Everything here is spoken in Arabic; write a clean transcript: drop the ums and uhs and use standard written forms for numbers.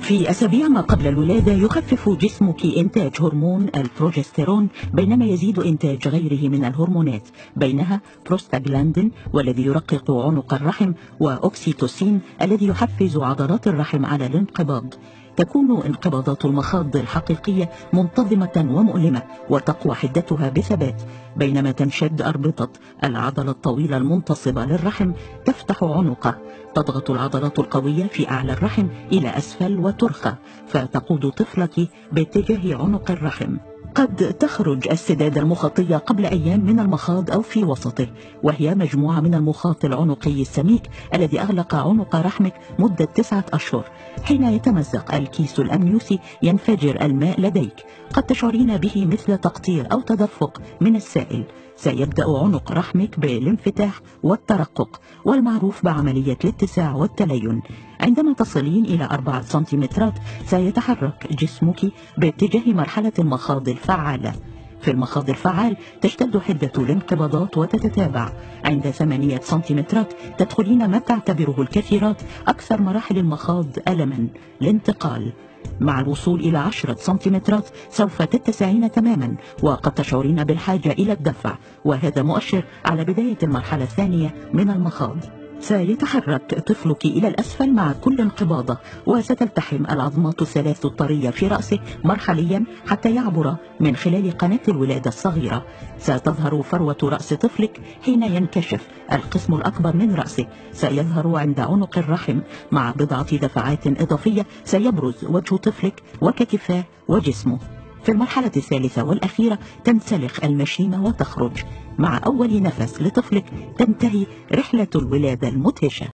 في أسابيع ما قبل الولادة يخفف جسمك إنتاج هرمون البروجستيرون، بينما يزيد إنتاج غيره من الهرمونات، بينها بروستاجلاندين والذي يرقق عنق الرحم، وأوكسيتوسين الذي يحفز عضلات الرحم على الانقباض. تكون انقباضات المخاض الحقيقية منتظمة ومؤلمة، وتقوى حدتها بثبات، بينما تنشد أربطة العضلة الطويلة المنتصبة للرحم تفتح عنقه. تضغط العضلات القوية في أعلى الرحم إلى أسفل وترخى، فتقود طفلك باتجاه عنق الرحم. قد تخرج السدادة المخاطية قبل أيام من المخاض أو في وسطه، وهي مجموعة من المخاط العنقي السميك الذي أغلق عنق رحمك مدة 9 أشهر. حين يتمزق الكيس الأمنيوسي ينفجر الماء لديك، قد تشعرين به مثل تقطير أو تدفق من السائل. سيبدأ عنق رحمك بالانفتاح والترقق، والمعروف بعملية الاتساع والتلين. عندما تصلين إلى 4 سنتيمترات سيتحرك جسمك باتجاه مرحلة المخاض الفعالة. في المخاض الفعال تشتد حدة الانقباضات وتتتابع. عند 8 سنتيمترات تدخلين ما تعتبره الكثيرات أكثر مراحل المخاض ألما، الانتقال. مع الوصول إلى 10 سنتيمترات سوف تتسعين تماما، وقد تشعرين بالحاجة إلى الدفع، وهذا مؤشر على بداية المرحلة الثانية من المخاض. سيتحرك طفلك إلى الأسفل مع كل انقباضة، وستلتحم العظمات الثلاث الطرية في رأسه مرحليا حتى يعبر من خلال قناة الولادة الصغيرة. ستظهر فروة رأس طفلك حين ينكشف القسم الأكبر من رأسه. سيظهر عند عنق الرحم مع بضعة دفعات إضافية سيبرز وجه طفلك وكتفاه وجسمه. في المرحلة الثالثة والأخيرة تنسلخ المشيمة وتخرج. مع أول نفس لطفلك تنتهي رحلة الولادة المدهشة.